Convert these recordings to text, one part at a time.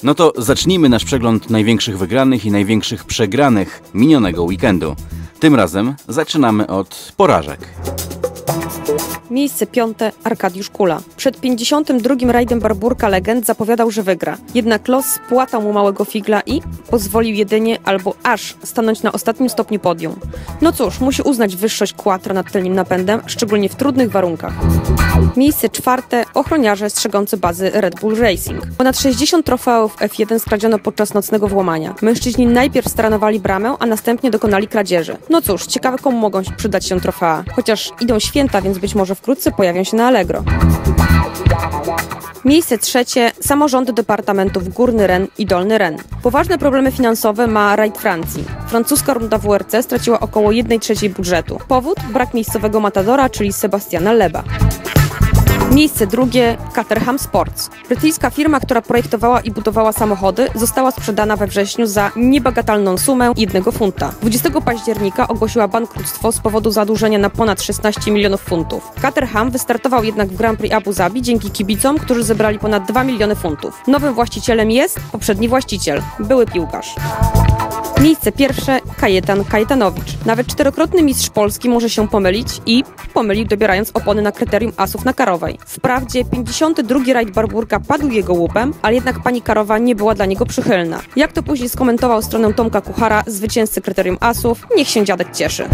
No to zacznijmy nasz przegląd największych wygranych i największych przegranych minionego weekendu. Tym razem zaczynamy od porażek. Miejsce 5. Arkadiusz Kula. Przed 52. rajdem Barburka Legend zapowiadał, że wygra. Jednak los spłatał mu małego figla i pozwolił jedynie albo aż stanąć na ostatnim stopniu podium. No cóż, musi uznać wyższość Quattro nad tylnym napędem, szczególnie w trudnych warunkach. Miejsce 4. Ochroniarze strzegący bazy Red Bull Racing. Ponad 60 trofeów F1 skradziono podczas nocnego włamania. Mężczyźni najpierw staranowali bramę, a następnie dokonali kradzieży. No cóż, ciekawe komu mogą przydać się trofea. Chociaż idą święta, więc być może wkrótce pojawią się na Allegro. Miejsce 3. Samorządy departamentów Górny Ren i Dolny Ren. Poważne problemy finansowe ma rajd Francji. Francuska runda WRC straciła około 1/3 budżetu. Powód? Brak miejscowego matadora, czyli Sebastiana Loeba. Miejsce 2. Caterham Sports. Brytyjska firma, która projektowała i budowała samochody, została sprzedana we wrześniu za niebagatelną sumę 1 funta. 20 października ogłosiła bankructwo z powodu zadłużenia na ponad 16 milionów funtów. Caterham wystartował jednak w Grand Prix Abu Zabi dzięki kibicom, którzy zebrali ponad 2 miliony funtów. Nowym właścicielem jest poprzedni właściciel, były piłkarz. Miejsce 1. Kajetan Kajetanowicz. Nawet 4-krotny mistrz Polski może się pomylić i pomylił, dobierając opony na kryterium asów na Karowej. Wprawdzie 52. rajd Barburka padł jego łupem, ale jednak pani Karowa nie była dla niego przychylna. Jak to później skomentował stronę Tomka Kuchara, zwycięzcy kryterium asów, niech się dziadek cieszy.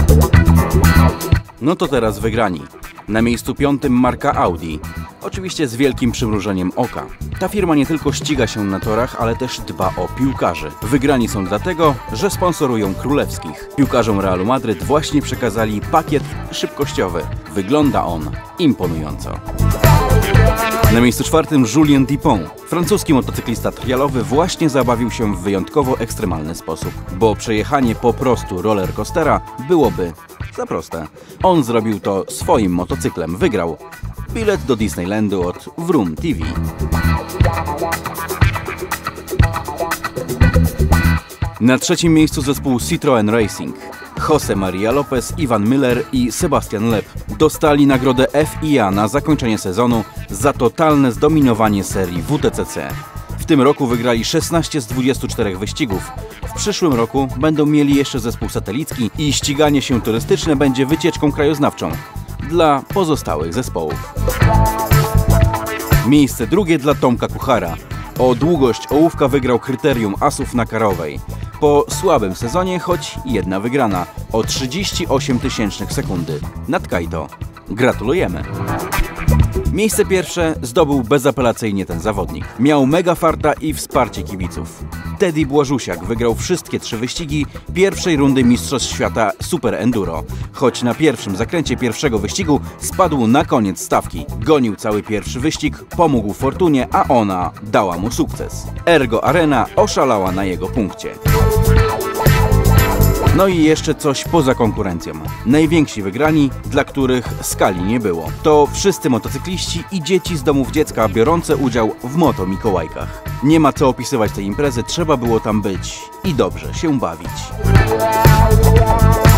No to teraz wygrani. Na miejscu 5. marka Audi. Oczywiście z wielkim przymrużeniem oka. Ta firma nie tylko ściga się na torach, ale też dba o piłkarzy. Wygrani są dlatego, że sponsorują królewskich. Piłkarzom Realu Madryt właśnie przekazali pakiet szybkościowy. Wygląda on imponująco. Na miejscu 4. Julien Dupont. Francuski motocyklista trialowy właśnie zabawił się w wyjątkowo ekstremalny sposób, bo przejechanie po prostu rollercoastera byłoby za proste. On zrobił to swoim motocyklem. Wygrał bilet do Disneylandu od Vroom TV. Na 3. miejscu zespół Citroën Racing. José María López, Ivan Miller i Sebastian Loeb dostali nagrodę FIA na zakończenie sezonu za totalne zdominowanie serii WTCC. W tym roku wygrali 16 z 24 wyścigów. W przyszłym roku będą mieli jeszcze zespół satelicki i ściganie się turystyczne będzie wycieczką krajoznawczą dla pozostałych zespołów. Miejsce 2. dla Tomka Kuchara. O długość ołówka wygrał kryterium asów na Karowej. Po słabym sezonie, choć jedna wygrana o 38 sekundy nad Kaito. Gratulujemy! Miejsce 1. zdobył bezapelacyjnie ten zawodnik. Miał mega farta i wsparcie kibiców. Teddy Błażusiak wygrał wszystkie 3 wyścigi pierwszej rundy Mistrzostw Świata Super Enduro. Choć na pierwszym zakręcie pierwszego wyścigu spadł na koniec stawki. Gonił cały pierwszy wyścig, pomógł Fortunie, a ona dała mu sukces. Ergo Arena oszalała na jego punkcie. No i jeszcze coś poza konkurencją. Najwięksi wygrani, dla których skali nie było. To wszyscy motocykliści i dzieci z domów dziecka biorące udział w Moto Mikołajkach. Nie ma co opisywać tej imprezy, trzeba było tam być i dobrze się bawić.